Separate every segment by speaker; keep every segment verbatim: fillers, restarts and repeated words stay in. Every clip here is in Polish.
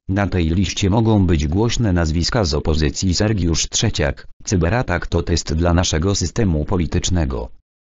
Speaker 1: Na tej liście mogą być głośne nazwiska z opozycji. Sergiusz Trzeciak. Cyberatak to test dla naszego systemu politycznego.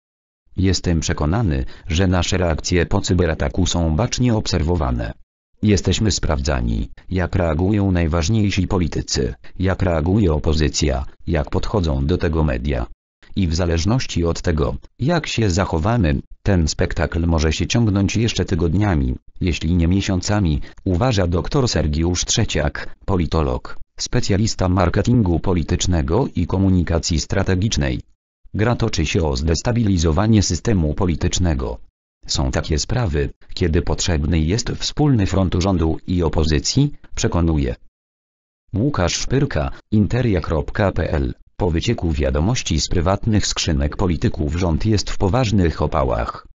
Speaker 1: Jestem przekonany, że nasze reakcje po cyberataku są bacznie obserwowane. Jesteśmy sprawdzani, jak reagują najważniejsi politycy, jak reaguje opozycja, jak podchodzą do tego media. I w zależności od tego, jak się zachowamy, ten spektakl może się ciągnąć jeszcze tygodniami, jeśli nie miesiącami, uważa dr Sergiusz Trzeciak, politolog, specjalista marketingu politycznego i komunikacji strategicznej. Gra toczy się o zdestabilizowanie systemu politycznego. Są takie sprawy, kiedy potrzebny jest wspólny front rządu i opozycji, przekonuje Łukasz Szpyrka, interia kropka pe el. Po wycieku wiadomości z prywatnych skrzynek polityków rząd jest w poważnych opałach.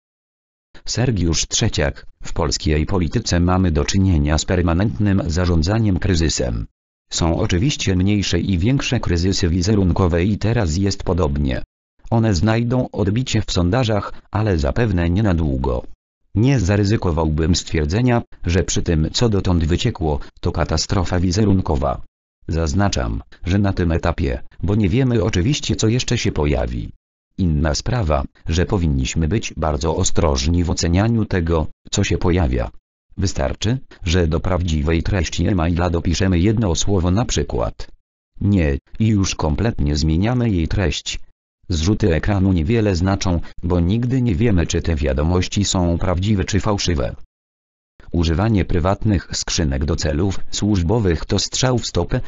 Speaker 1: Sergiusz Trzeciak. W polskiej polityce mamy do czynienia z permanentnym zarządzaniem kryzysem. Są oczywiście mniejsze i większe kryzysy wizerunkowe i teraz jest podobnie. One znajdą odbicie w sondażach, ale zapewne nie na długo. Nie zaryzykowałbym stwierdzenia, że przy tym co dotąd wyciekło, to katastrofa wizerunkowa. Zaznaczam, że na tym etapie, bo nie wiemy oczywiście co jeszcze się pojawi. Inna sprawa, że powinniśmy być bardzo ostrożni w ocenianiu tego, co się pojawia. Wystarczy, że do prawdziwej treści e-maila dopiszemy jedno słowo na przykład nie i już kompletnie zmieniamy jej treść. Zrzuty ekranu niewiele znaczą, bo nigdy nie wiemy czy te wiadomości są prawdziwe czy fałszywe. Używanie prywatnych skrzynek do celów służbowych to strzał w stopę.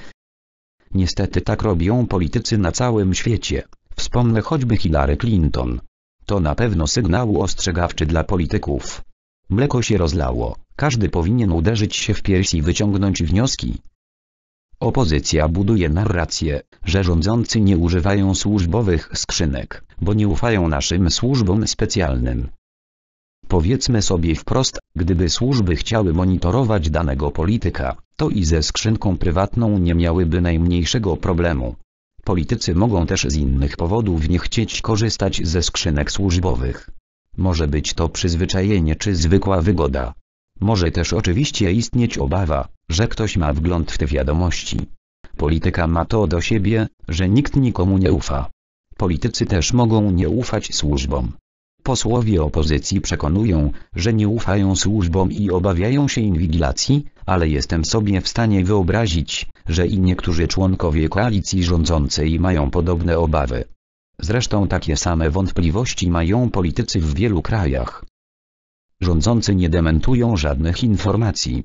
Speaker 1: Niestety tak robią politycy na całym świecie. Wspomnę choćby Hillary Clinton. To na pewno sygnał ostrzegawczy dla polityków. Mleko się rozlało, każdy powinien uderzyć się w pierś i wyciągnąć wnioski. Opozycja buduje narrację, że rządzący nie używają służbowych skrzynek, bo nie ufają naszym służbom specjalnym. Powiedzmy sobie wprost, gdyby służby chciały monitorować danego polityka, to i ze skrzynką prywatną nie miałyby najmniejszego problemu. Politycy mogą też z innych powodów nie chcieć korzystać ze skrzynek służbowych. Może być to przyzwyczajenie czy zwykła wygoda. Może też oczywiście istnieć obawa, że ktoś ma wgląd w te wiadomości. Polityka ma to do siebie, że nikt nikomu nie ufa. Politycy też mogą nie ufać służbom. Posłowie opozycji przekonują, że nie ufają służbom i obawiają się inwigilacji, ale jestem sobie w stanie wyobrazić, że i niektórzy członkowie koalicji rządzącej mają podobne obawy. Zresztą takie same wątpliwości mają politycy w wielu krajach. Rządzący nie dementują żadnych informacji.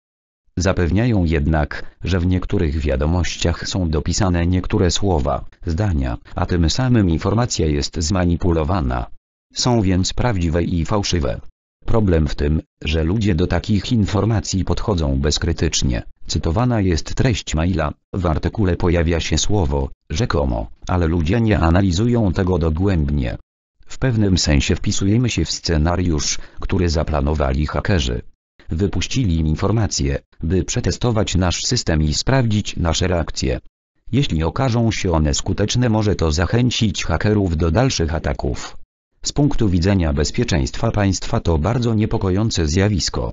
Speaker 1: Zapewniają jednak, że w niektórych wiadomościach są dopisane niektóre słowa, zdania, a tym samym informacja jest zmanipulowana. Są więc prawdziwe i fałszywe. Problem w tym, że ludzie do takich informacji podchodzą bezkrytycznie. Cytowana jest treść maila, w artykule pojawia się słowo rzekomo, ale ludzie nie analizują tego dogłębnie. W pewnym sensie wpisujemy się w scenariusz, który zaplanowali hakerzy. Wypuścili informacje, by przetestować nasz system i sprawdzić nasze reakcje. Jeśli okażą się one skuteczne, może to zachęcić hakerów do dalszych ataków. Z punktu widzenia bezpieczeństwa państwa to bardzo niepokojące zjawisko.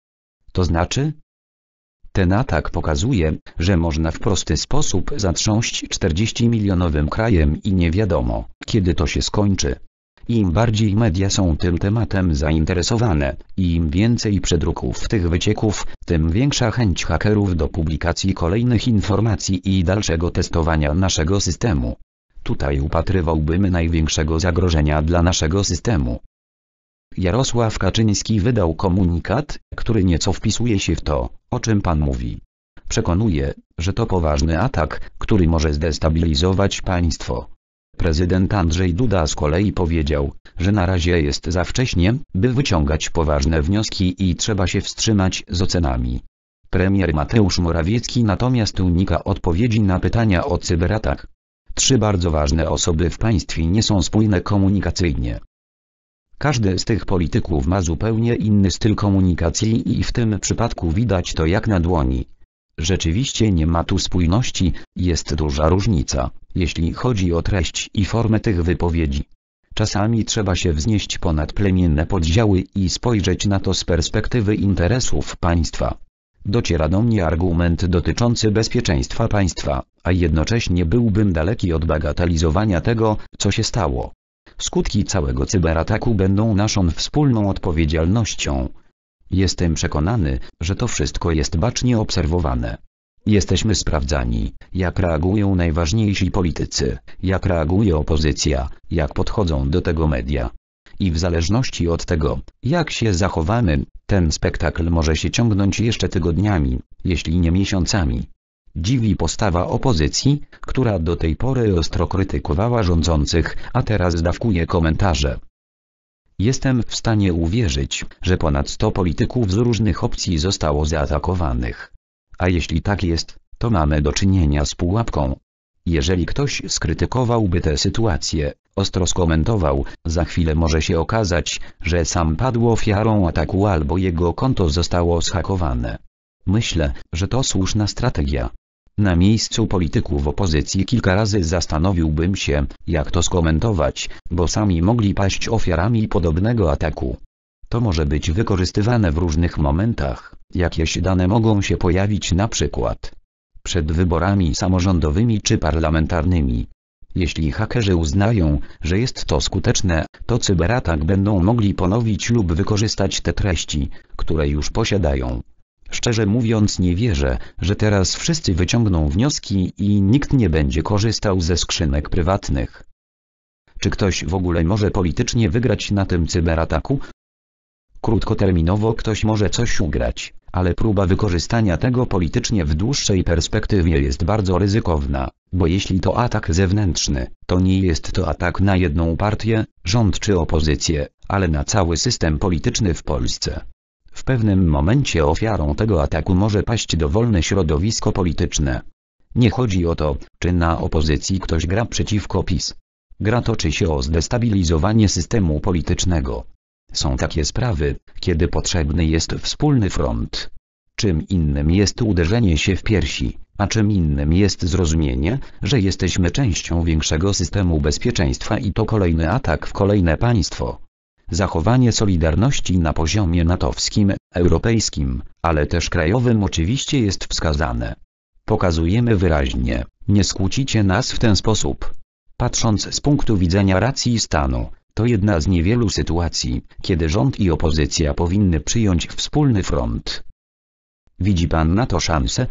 Speaker 1: To znaczy? Ten atak pokazuje, że można w prosty sposób zatrząść czterdzieścimilionowym krajem i nie wiadomo, kiedy to się skończy. Im bardziej media są tym tematem zainteresowane, i im więcej przedruków tych wycieków, tym większa chęć hakerów do publikacji kolejnych informacji i dalszego testowania naszego systemu. Tutaj upatrywałbym największego zagrożenia dla naszego systemu. Jarosław Kaczyński wydał komunikat, który nieco wpisuje się w to, o czym pan mówi. Przekonuje, że to poważny atak, który może zdestabilizować państwo. Prezydent Andrzej Duda z kolei powiedział, że na razie jest za wcześnie, by wyciągać poważne wnioski i trzeba się wstrzymać z ocenami. Premier Mateusz Morawiecki natomiast unika odpowiedzi na pytania o cyberatak. Trzy bardzo ważne osoby w państwie nie są spójne komunikacyjnie. Każdy z tych polityków ma zupełnie inny styl komunikacji i w tym przypadku widać to jak na dłoni. Rzeczywiście nie ma tu spójności, jest duża różnica, jeśli chodzi o treść i formę tych wypowiedzi. Czasami trzeba się wznieść ponad plemienne podziały i spojrzeć na to z perspektywy interesów państwa. Dociera do mnie argument dotyczący bezpieczeństwa państwa, a jednocześnie byłbym daleki od bagatelizowania tego, co się stało. Skutki całego cyberataku będą naszą wspólną odpowiedzialnością. Jestem przekonany, że to wszystko jest bacznie obserwowane. Jesteśmy sprawdzani, jak reagują najważniejsi politycy, jak reaguje opozycja, jak podchodzą do tego media. I w zależności od tego, jak się zachowamy, ten spektakl może się ciągnąć jeszcze tygodniami, jeśli nie miesiącami. Dziwi postawa opozycji, która do tej pory ostro krytykowała rządzących, a teraz dawkuje komentarze. Jestem w stanie uwierzyć, że ponad sto polityków z różnych opcji zostało zaatakowanych. A jeśli tak jest, to mamy do czynienia z pułapką. Jeżeli ktoś skrytykowałby tę sytuację, ostro skomentował, za chwilę może się okazać, że sam padł ofiarą ataku albo jego konto zostało zhakowane. Myślę, że to słuszna strategia. Na miejscu polityków opozycji kilka razy zastanowiłbym się, jak to skomentować, bo sami mogli paść ofiarami podobnego ataku. To może być wykorzystywane w różnych momentach, jakieś dane mogą się pojawić na przykład przed wyborami samorządowymi czy parlamentarnymi. Jeśli hakerzy uznają, że jest to skuteczne, to cyberatak będą mogli ponowić lub wykorzystać te treści, które już posiadają. Szczerze mówiąc nie wierzę, że teraz wszyscy wyciągną wnioski i nikt nie będzie korzystał ze skrzynek prywatnych. Czy ktoś w ogóle może politycznie wygrać na tym cyberataku? Krótkoterminowo ktoś może coś ugrać, ale próba wykorzystania tego politycznie w dłuższej perspektywie jest bardzo ryzykowna, bo jeśli to atak zewnętrzny, to nie jest to atak na jedną partię, rząd czy opozycję, ale na cały system polityczny w Polsce. W pewnym momencie ofiarą tego ataku może paść dowolne środowisko polityczne. Nie chodzi o to, czy na opozycji ktoś gra przeciwko PiS. Gra toczy się o zdestabilizowanie systemu politycznego. Są takie sprawy, kiedy potrzebny jest wspólny front. Czym innym jest uderzenie się w piersi, a czym innym jest zrozumienie, że jesteśmy częścią większego systemu bezpieczeństwa i to kolejny atak w kolejne państwo. Zachowanie solidarności na poziomie natowskim, europejskim, ale też krajowym oczywiście jest wskazane. Pokazujemy wyraźnie, nie skłócicie nas w ten sposób. Patrząc z punktu widzenia racji stanu, to jedna z niewielu sytuacji, kiedy rząd i opozycja powinny przyjąć wspólny front. Widzi pan na to szansę?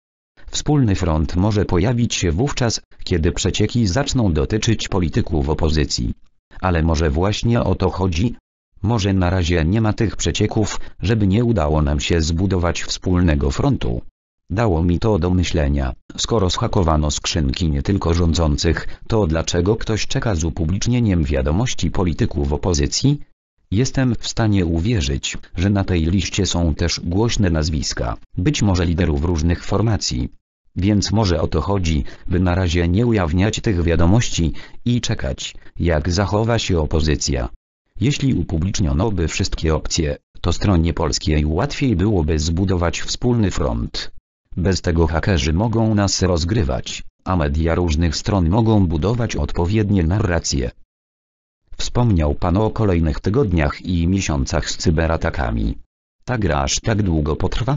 Speaker 1: Wspólny front może pojawić się wówczas, kiedy przecieki zaczną dotyczyć polityków opozycji. Ale może właśnie o to chodzi? Może na razie nie ma tych przecieków, żeby nie udało nam się zbudować wspólnego frontu. Dało mi to do myślenia, skoro zhakowano skrzynki nie tylko rządzących, to dlaczego ktoś czeka z upublicznieniem wiadomości polityków opozycji? Jestem w stanie uwierzyć, że na tej liście są też głośne nazwiska, być może liderów różnych formacji. Więc może o to chodzi, by na razie nie ujawniać tych wiadomości i czekać, jak zachowa się opozycja. Jeśli upubliczniono by wszystkie opcje, to stronie polskiej łatwiej byłoby zbudować wspólny front. Bez tego hakerzy mogą nas rozgrywać, a media różnych stron mogą budować odpowiednie narracje. Wspomniał pan o kolejnych tygodniach i miesiącach z cyberatakami. Ta gra aż tak długo potrwa?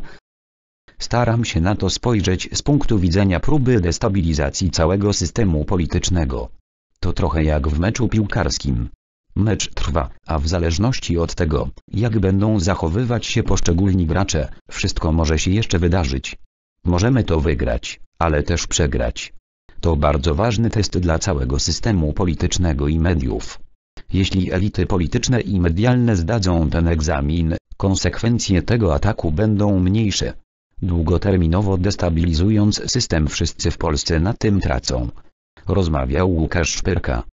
Speaker 1: Staram się na to spojrzeć z punktu widzenia próby destabilizacji całego systemu politycznego. To trochę jak w meczu piłkarskim. Mecz trwa, a w zależności od tego, jak będą zachowywać się poszczególni gracze, wszystko może się jeszcze wydarzyć. Możemy to wygrać, ale też przegrać. To bardzo ważny test dla całego systemu politycznego i mediów. Jeśli elity polityczne i medialne zdadzą ten egzamin, konsekwencje tego ataku będą mniejsze. Długoterminowo destabilizując system, wszyscy w Polsce na tym tracą. Rozmawiał Łukasz Szpyrka.